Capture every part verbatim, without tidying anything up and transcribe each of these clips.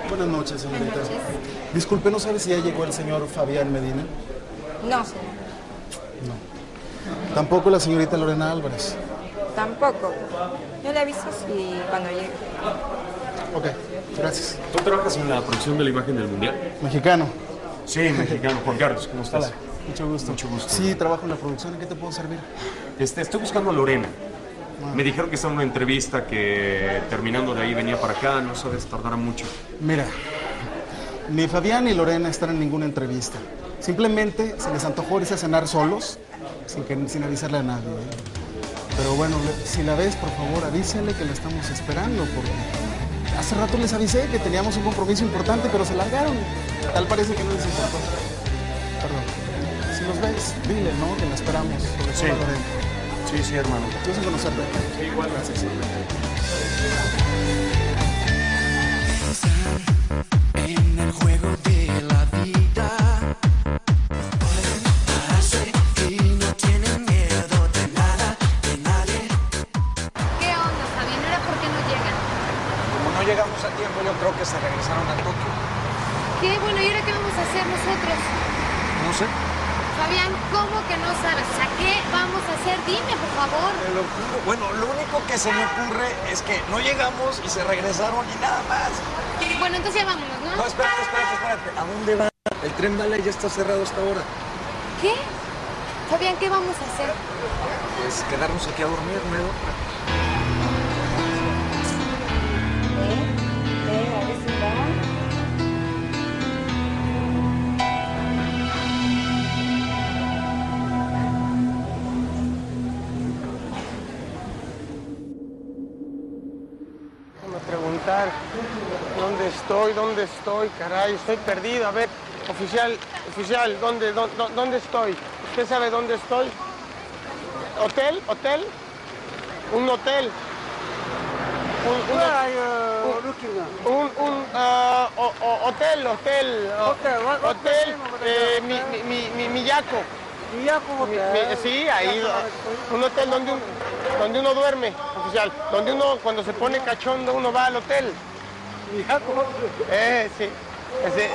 Buenas noches, señorita. Buenas noches. Disculpe, ¿no sabe si ya llegó el señor Fabián Medina? No, señor. No. Tampoco la señorita Lorena Álvarez. Tampoco. Yo le aviso si cuando llegue. Ok, gracias. ¿Tú trabajas en la producción de la imagen del Mundial? Mexicano. Sí, mexicano. Juan Carlos, ¿cómo estás? Hola, mucho gusto. Mucho gusto. Sí, trabajo en la producción. ¿En qué te puedo servir? Este, estoy buscando a Lorena. Ah. Me dijeron que está en una entrevista, que terminando de ahí venía para acá, no sabes, tardará mucho. Mira, ni Fabián ni Lorena están en ninguna entrevista. Simplemente se les antojó irse a cenar solos, sin, que, sin avisarle a nadie. Pero bueno, si la ves, por favor, avísale que la estamos esperando, porque hace rato les avisé que teníamos un compromiso importante, pero se largaron. Tal parece que no les importó. Perdón. Si los ves, dile, ¿no? Que la esperamos, sobre todo Sí. a Lorena. Sí, sí, hermano. Yo sé conocerte. Sí, igual. Gracias. En el juego de la vida, pararse y no tienen miedo de nada, de nadie. ¿Qué onda, Fabián? ¿Era por qué no llegan? Como no llegamos a tiempo, yo creo que se regresaron a Tokio. ¿Qué? Bueno, ¿y ahora qué vamos a hacer nosotros? No sé. Fabián, ¿cómo que no sabes? O sea, ¿qué vamos a hacer? Dime, por favor. Te lo juro. Bueno, lo único que se me ocurre es que no llegamos y se regresaron y nada más. Bueno, entonces ya vámonos, ¿no? No, espérate, espérate, espérate. ¿A dónde va? El tren bala ya está cerrado hasta ahora. ¿Qué? Fabián, ¿qué vamos a hacer? Pues quedarnos aquí a dormir, ¿no? ¿Eh? ¿Eh? A ver si va. Preguntar dónde estoy, dónde estoy, caray, estoy perdido. A ver, oficial, oficial, ¿dónde, dónde, dónde estoy? ¿Usted sabe dónde estoy? ¿Hotel? ¿Hotel? ¿Un hotel? Un, un, un, un, un ah, o- o- hotel, hotel, o- hotel, eh, mi, mi, mi, mi, Miyako. Mi- mi- sí, ahí, un hotel donde, un- donde uno duerme, oficial, donde uno cuando se pone cachondo uno va al hotel. Eh, sí. Ese-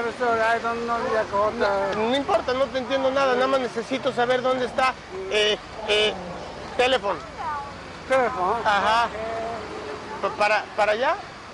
no, no importa, no te entiendo nada, nada más necesito saber dónde está eh, eh, teléfono. ¿Teléfono? Ajá. Pa- ¿Para, para allá?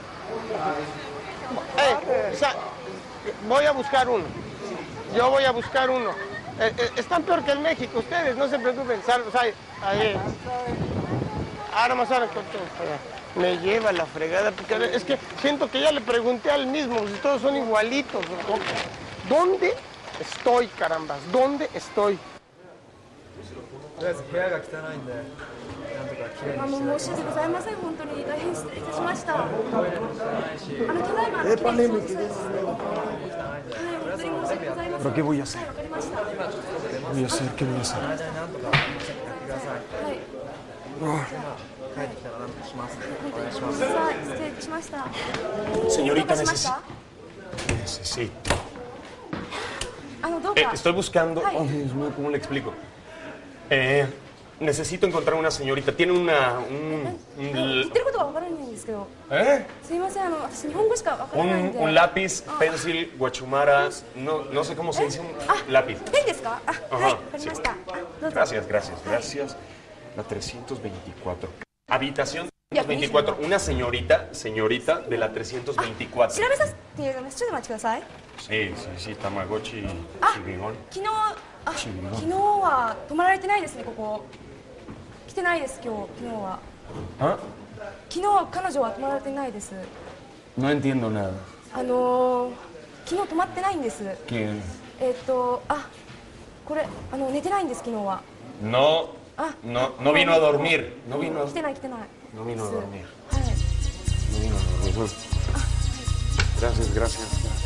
Eh, o sea, voy a buscar uno. Yo voy a buscar uno. Eh, eh, están peor que en México, ustedes, no se preocupen. Sal- o sea, ahí. Ahora más ahora. Me lleva la fregada, porque es que siento que ya le pregunté al mismo, si todos son igualitos. ¿Dónde estoy, carambas? ¿Dónde estoy? とりあえず部屋が汚いんで、なんとかきれいあにしての申し訳ございません、本当に大変失礼いたしました。あのただいまきれいに掃除されてます。はい、本当に申し訳ございません。 ¿Pero qué voy a hacer? はい、わかりました。は ¿Qué voy a hacer? ¿Qué voy a hacer? 間になんとかやってください。 い、 帰ってきたらなんとかします。お願いします。 さあ失礼しました。 Señorita, どうかしました necesito... Sí. あのどう Eh, か。 estoy buscando... Ay. Oh, Dios mío, ¿cómo le explico? Eh, necesito encontrar una señorita. Tiene una... Un, 言 un, ってることがわからないんですけど。 ¿eh? すいません、あの私日本語しかわからないん un, で。 un lápiz, Ah. pencil, guachumara... No, no sé cómo se dice un あ、 lápiz. ペンですか？あ、はい、わかりました。どうぞ。 Gracias, gracias, gracias. La trescientos veinticuatro. Habitación Ya, trescientos veinticuatro. Una señorita, señorita de la trescientos 調 veinticuatro. べさせていただきます。ちょっとお待ちください。 Sí, sí, sí, Tamagotchi, あ、 chivigón. 昨日、あ、 チビが昨日は泊まられてないですね、ここ。来てないです、今日、昨日は。 ¿Ah? 昨日彼女は泊まられてないです。 No entiendo nada. あのー、昨日泊まってないんです。 ¿Quién? えーっと、あ、これ、あの寝てないんです、昨日は。 No, あ、 no, no vino a dormir. No vino a, 来てない来てない。 no vino a です dormir. はい。 No vino a dormir. Gracias, gracias.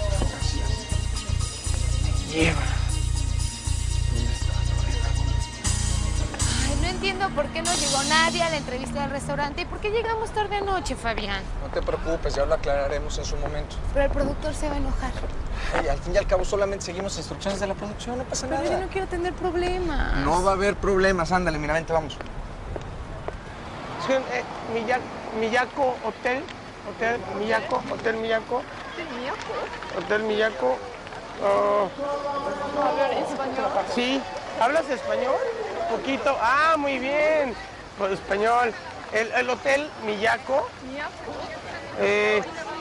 Lleva. Ay, no entiendo por qué no llegó nadie a la entrevista del restaurante y por qué llegamos tarde anoche, Fabián. No te preocupes, ya lo aclararemos en su momento. Pero el productor se va a enojar. Ay, al fin y al cabo solamente seguimos instrucciones de la producción, no pasa Pero yo nada. no quiero tener problemas. No va a haber problemas, ándale, mira, vente, vamos. Sí, eh, Miya- Miyako Hotel, Hotel Miyako, Hotel Miyako. Hotel Miyako. Oh. ¿Hablar español? Sí. ¿Hablas español? Poquito. Ah, muy bien. Pues, español. El, el Hotel Miyako. Miyako. Eh,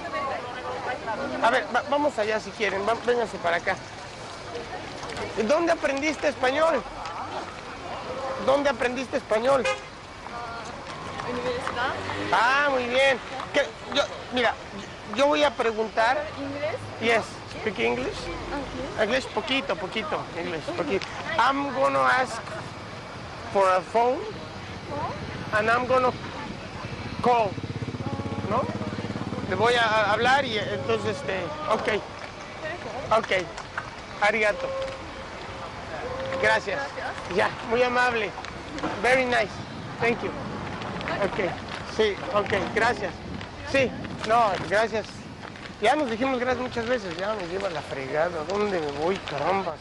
a ver, va, vamos allá si quieren. Va, vénganse para acá. ¿Dónde aprendiste español? ¿Dónde aprendiste español? Universidad. Ah, muy bien. ¿Qué? Yo, mira, yo voy a preguntar. ¿Inglés? Yes, speak English. English, poquito, poquito. English, poquito. I'm gonna ask for a phone, and I'm gonna call. ¿No? Le voy a hablar y entonces, este, ok. Ok. Arigato. Gracias. Ya, muy amable. Very nice. Thank you. Ok. Sí, ok, gracias. Sí, no, gracias. Ya nos dijimos gracias muchas veces, ya me lleva la fregada. ¿Dónde me voy, caramba?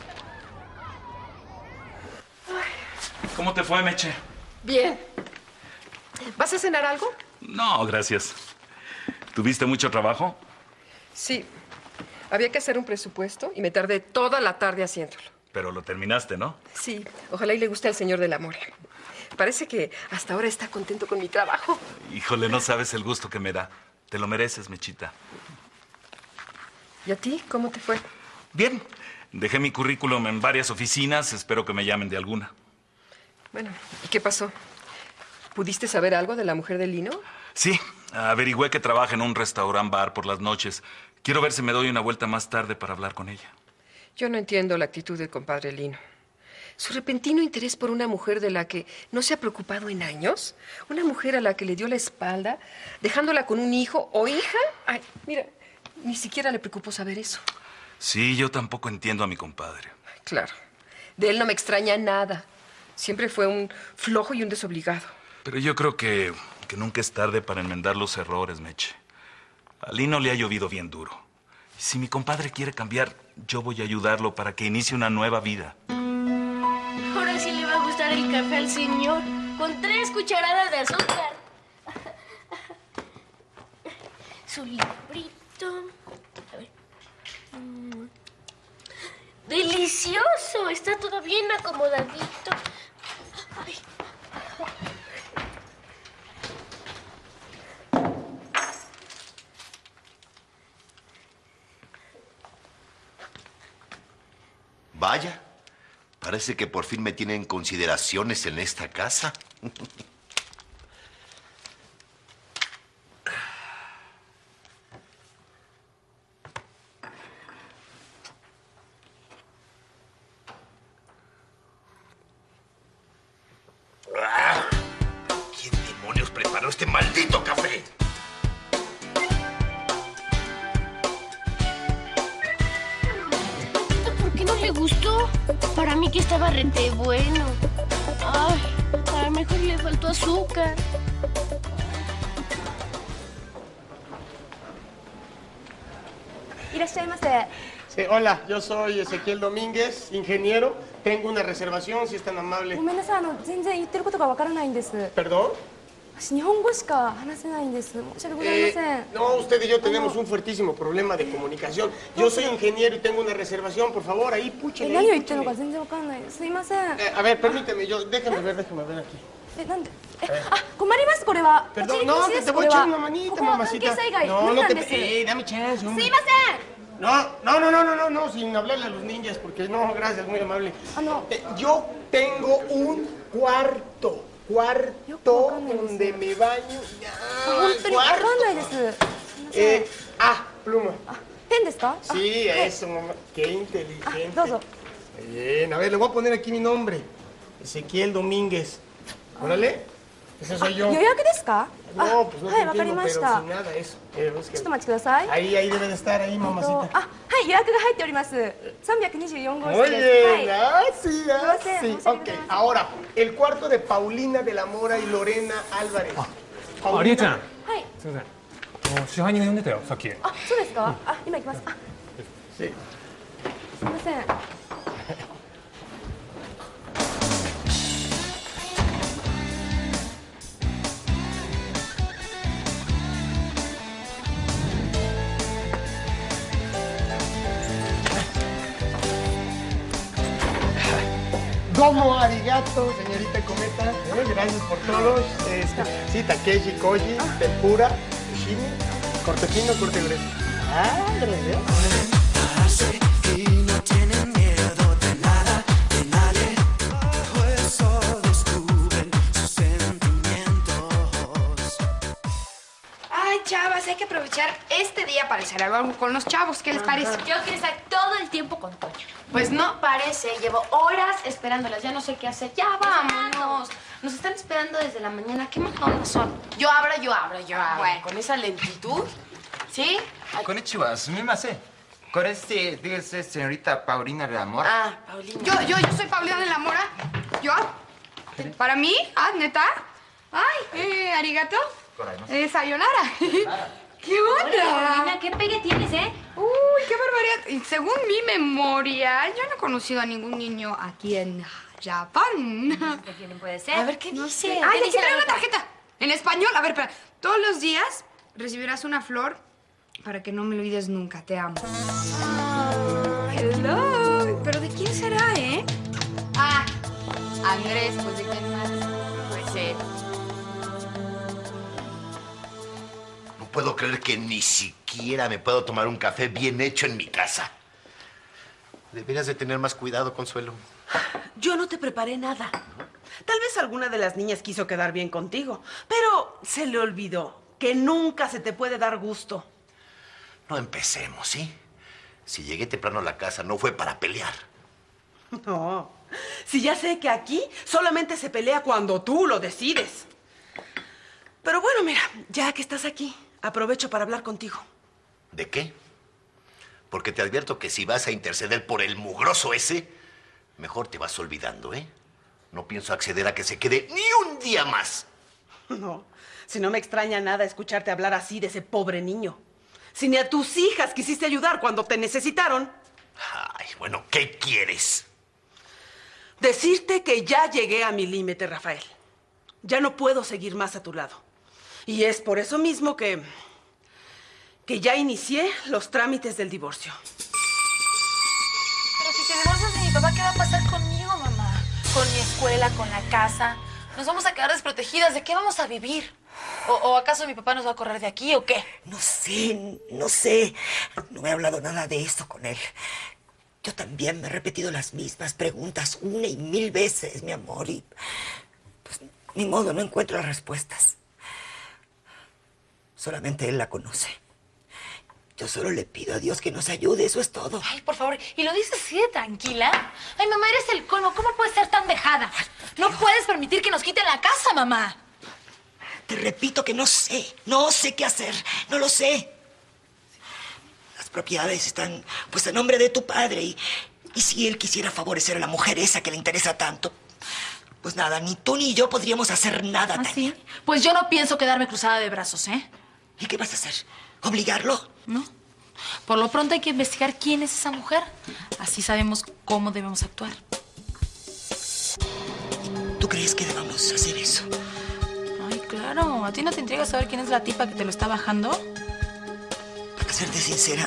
¿Cómo te fue, Meche? Bien. ¿Vas a cenar algo? No, gracias. ¿Tuviste mucho trabajo? Sí. Había que hacer un presupuesto y me tardé toda la tarde haciéndolo. Pero lo terminaste, ¿no? Sí. Ojalá y le guste al señor del amor. Parece que hasta ahora está contento con mi trabajo. Híjole, no sabes el gusto que me da. Te lo mereces, Mechita. ¿Y a ti? ¿Cómo te fue? Bien. Dejé mi currículum en varias oficinas. Espero que me llamen de alguna. Bueno, ¿y qué pasó? ¿Pudiste saber algo de la mujer de Lino? Sí. Averigüé que trabaja en un restaurant bar por las noches. Quiero ver si me doy una vuelta más tarde para hablar con ella. Yo no entiendo la actitud del compadre Lino. Su repentino interés por una mujer de la que no se ha preocupado en años. Una mujer a la que le dio la espalda, dejándola con un hijo o hija. Ay, mira, ni siquiera le preocupó saber eso. Sí, yo tampoco entiendo a mi compadre. Claro. De él no me extraña nada. Siempre fue un flojo y un desobligado. Pero yo creo que, que nunca es tarde para enmendar los errores, Meche. A Lino le ha llovido bien duro. Si mi compadre quiere cambiar, yo voy a ayudarlo para que inicie una nueva vida. Ahora sí le va a gustar el café al señor, con tres cucharadas de azúcar. Su librito. A ver. Mm. ¡Delicioso! Está todo bien acomodadito. Ay. Vaya, parece que por fin me tienen consideraciones en esta casa. Ah, ¿quién demonios preparó este maldito café? ¿Por qué no le gustó? Para mí que estaba rete bueno. Ay, a lo mejor le faltó azúcar. Sí, hola, yo soy Ezequiel Domínguez, ingeniero. Tengo una reservación, si es tan amable. ごめんなさい、あの全然言ってることがわからないんです。 ¿Perdón? 私日本語しか話せないんです。申し訳ございません。 Eh, no, usted y yo tenemos un fuertísimo problema de comunicación. Yo soy ingeniero y tengo una reservación, por favor, ahí え、 púchele. 何を ahí, 言ってるのか púchele. 全然わかんない。すいません。 Eh, a ver, permíteme, yo, déjame ver, déjame ver aquí. え、なんで？え、あ、困りますこれは。 Perdón, 立ち入り no, 禁止 que で te すこ voy れ a echar は。 una こ manita, こは関係 mamacita. 者以外 No, 無理 no なん te... です。 Eh, dame chance, す hombre. いません。 No, no, no, no, no, no, no, sin hablarle a los ninjas, porque no, gracias, muy amable. Ah, no. Eh, yo tengo un cuarto, cuarto donde me baño. Ya, 本当にわかんないです。すいません。 Eh, ah, pluma. ペンですか？ Sí, あはい eso, mamá. Qué inteligente. どうぞ。 Bien, a ver, le voy a poner aquí mi nombre. Ezequiel Domínguez. Órale. Ese soy yo. 予約ですか？ No, pues no はい、 te わかり entiendo, ま pero した。 sin nada eso. Eh, es ち que- ょっとお待ちください。 Ahí, ahí debe de estar, ahí, えっと mamacita. あ、はい、予約が入っております。さんびゃくにじゅうよん号室 Muy です。は bien, い。 ah, sí, すいま ah, せん。 sí. 申し訳ご Ok, ざいません。 ahora, el cuarto de Paulina de la Mora y Lorena Álvarez. あ、りえちゃん。 はい。 すみません。もう支配人が呼んでたよ、さっき。 あ、そうですか？あ、今行きます。あ、 Sí. すみません。 Hola, Domo arigato, señorita Cometa. ¿eh? Gracias por todos. Este, sí, Takeshi, Koji, tempura, sashimi, corte fino, corte grueso. Ah, gracias. Y no tienen miedo de nada, de nadie. Bajo el sol descubren sus sentimientos. Ay, chavas, hay que aprovechar este día para hacer algo con los chavos. ¿Qué les parece? Yo quiero estar todo el tiempo con Toño. Pues no parece. Llevo horas esperándolas. Ya no sé qué hacer. Ya vámonos. Nos están esperando desde la mañana. ¿Qué mala onda son? Yo abro, yo abro, yo abro. Bueno, con esa lentitud. ¿Sí? Konnichiwa, sumimasen. ¿Cuál es este, dígase, señorita Paulina de la Mora? Ah, Paulina. Yo, yo, yo soy Paulina de la Mora. ¿Yo? ¿Para mí? Ah, ¿neta? Ay, eh, arigato. Eh, sayonara. ¿Qué onda? Paulina, ¿qué pegue tienes, eh? Uy, qué barbaridad. Y según mi memoria, yo no he conocido a ningún niño aquí en Japón. ¿De quién puede ser? A ver, ¿qué no dice? sé. Ay, ¿Qué aquí dice traigo la una nota? tarjeta. En español. A ver, espera. Todos los días recibirás una flor para que no me olvides nunca. Te amo. Ay, hello. ¿Pero de quién será, eh? Ah, Andrés, pues ¿de quién más? Pues él. No puedo creer que ni siquiera me puedo tomar un café bien hecho en mi casa. Deberías de tener más cuidado, Consuelo. Yo no te preparé nada. Tal vez alguna de las niñas quiso quedar bien contigo, pero se le olvidó que nunca se te puede dar gusto. No empecemos, ¿sí? Si llegué temprano a la casa no fue para pelear. No, si ya sé que aquí solamente se pelea cuando tú lo decides. Pero bueno, mira, ya que estás aquí, aprovecho para hablar contigo. ¿De qué? Porque te advierto que si vas a interceder por el mugroso ese, mejor te vas olvidando, ¿eh? No pienso acceder a que se quede ni un día más. No, si no me extraña nada escucharte hablar así de ese pobre niño. Si ni a tus hijas quisiste ayudar cuando te necesitaron. Ay, bueno, ¿qué quieres? Decirte que ya llegué a mi límite, Rafael. Ya no puedo seguir más a tu lado. Y es por eso mismo que... que ya inicié los trámites del divorcio. Pero si te divorcias de mi papá, ¿qué va a pasar conmigo, mamá? Con mi escuela, con la casa. Nos vamos a quedar desprotegidas. ¿De qué vamos a vivir? ¿O, o acaso mi papá nos va a correr de aquí o qué? No sé, no sé. No he hablado nada de esto con él. Yo también me he repetido las mismas preguntas una y mil veces, mi amor, y pues ni modo, no encuentro las respuestas. Solamente él la conoce. Yo solo le pido a Dios que nos ayude, eso es todo. Ay, por favor, ¿y lo dices así de tranquila? Ay, mamá, eres el colmo. ¿Cómo puedes ser tan dejada? No puedes permitir que nos quiten la casa, mamá. Te repito que no sé, no sé qué hacer, no lo sé. Las propiedades están, pues, a nombre de tu padre y, y si él quisiera favorecer a la mujer esa que le interesa tanto, pues nada, ni tú ni yo podríamos hacer nada. ¿Ah, sí? Pues yo no pienso quedarme cruzada de brazos, ¿eh? ¿Y qué vas a hacer? ¿Obligarlo? No. Por lo pronto hay que investigar quién es esa mujer. Así sabemos cómo debemos actuar. ¿Tú crees que debamos hacer eso? Ay, claro. ¿A ti no te intriga saber quién es la tipa que te lo está bajando? Para serte sincera,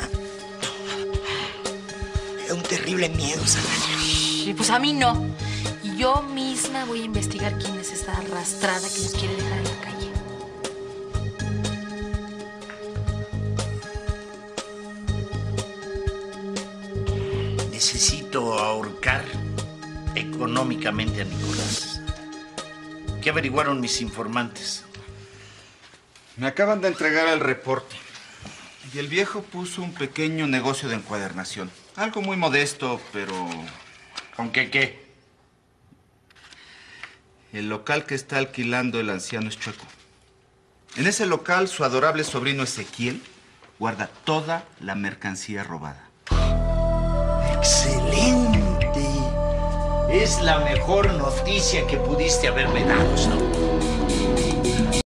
me da un terrible miedo, Sandra. Y pues a mí no. Y yo misma voy a investigar quién es esa arrastrada que nos quiere dejar en la calle. Necesito ahorcar económicamente a Nicolás. ¿Qué averiguaron mis informantes? Me acaban de entregar el reporte. Y el viejo puso un pequeño negocio de encuadernación. Algo muy modesto, pero... ¿Con qué qué? El local que está alquilando el anciano es chueco. En ese local, su adorable sobrino Ezequiel guarda toda la mercancía robada. ¡Excelente! Es la mejor noticia que pudiste haberme dado, Saúl.